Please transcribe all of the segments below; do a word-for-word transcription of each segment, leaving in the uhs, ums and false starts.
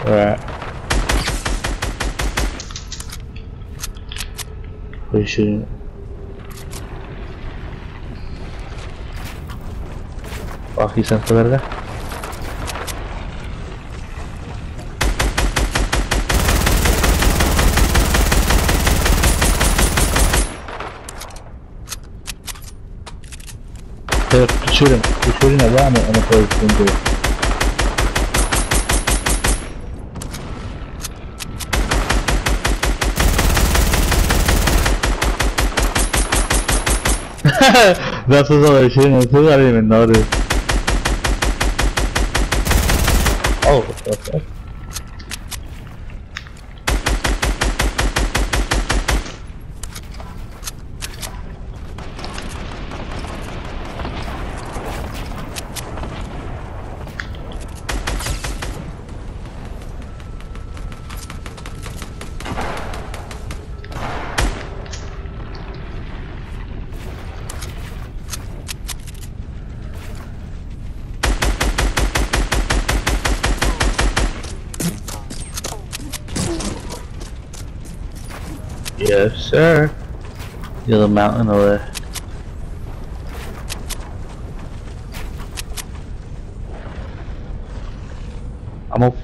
Alright. Where are you shooting? Oh, aquí está esta verga. Pero shooting, shooting allá, no, no puedo entender. That's what's all that shooting. I didn't even notice. Oh, what the fuck? Yes, sir. The other mountain over there. I'm up.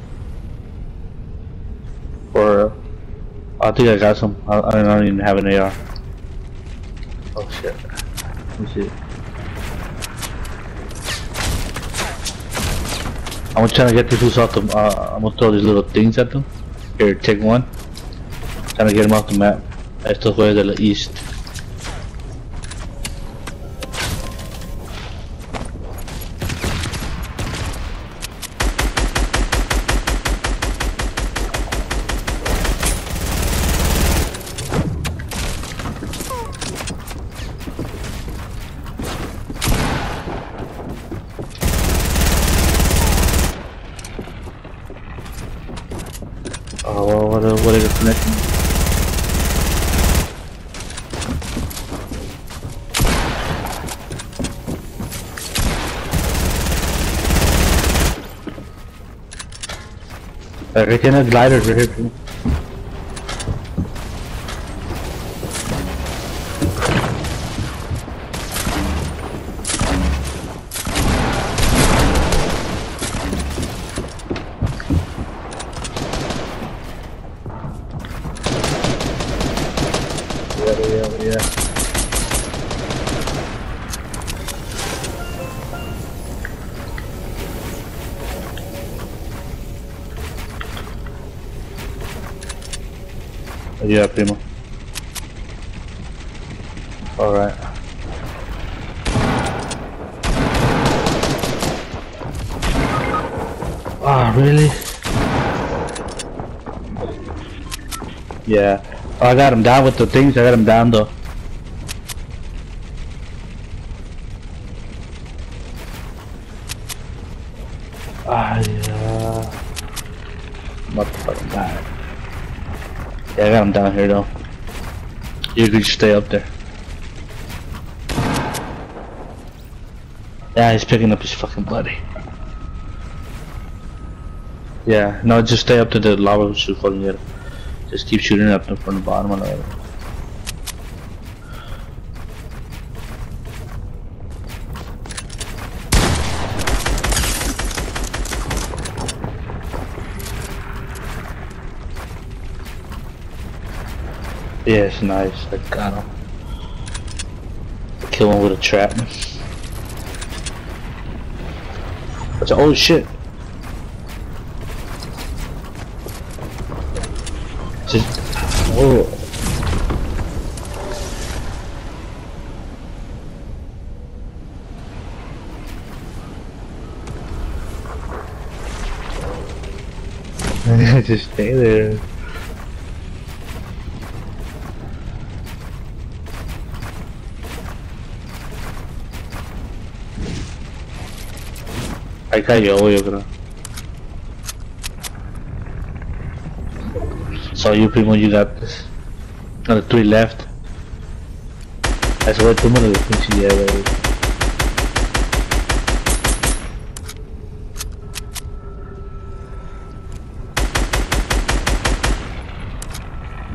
Or I think I got some. I, I don't even have an A R. Oh shit. Let me see. I'm trying to get these dudes off the. Uh, I'm gonna throw these little things at them. Here, take one. Trying to get them off the map. Estos juegos de la East. Oh, what a what a connection. I can have gliders right here too. Yeah, yeah, yeah. Yeah, primo. Alright. Ah, really? Yeah. Oh, I got him down with the things. I got him down though. Ah, yeah. Motherfucking bad. Yeah, I got him down here though. You could stay up there. Yeah, he's picking up his fucking buddy. Yeah, no, just stay up to the lava shoot fucking get him. Just keep shooting up from the bottom of the lava. Yes, nice. I got him. Kill him with a trap. That's a, oh shit. Just oh. Just stay there. Ahí cayó, yo creo. So you primo, you got this. Another three left. Eso fue tú me lo pinche lleva.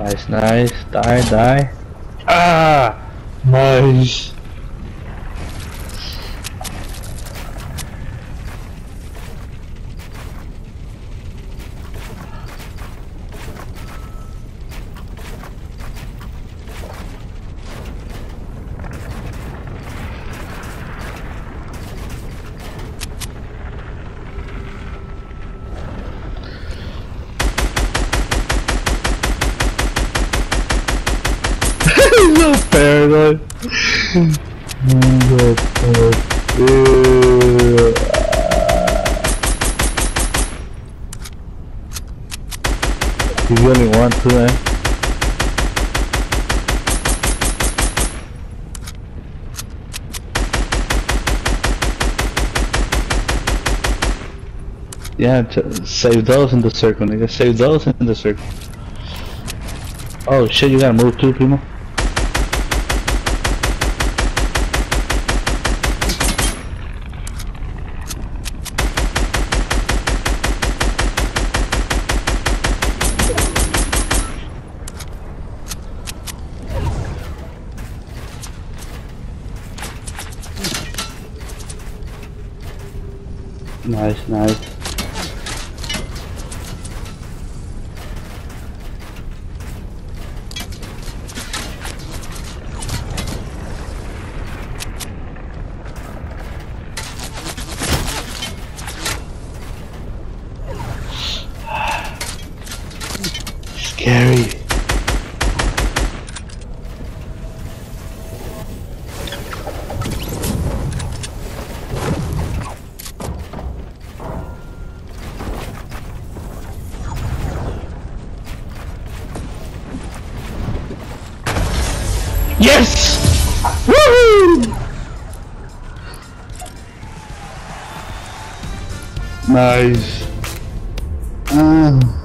Nice, nice. Die, die. Ah! Nice. So paranoid. He's only one, two, eh? Yeah, save those in the circle, nigga. Save those in the circle. Oh shit, you gotta move too, Primo. Nice, nice. Scary. Yes! Woohoo! Nice. Uh.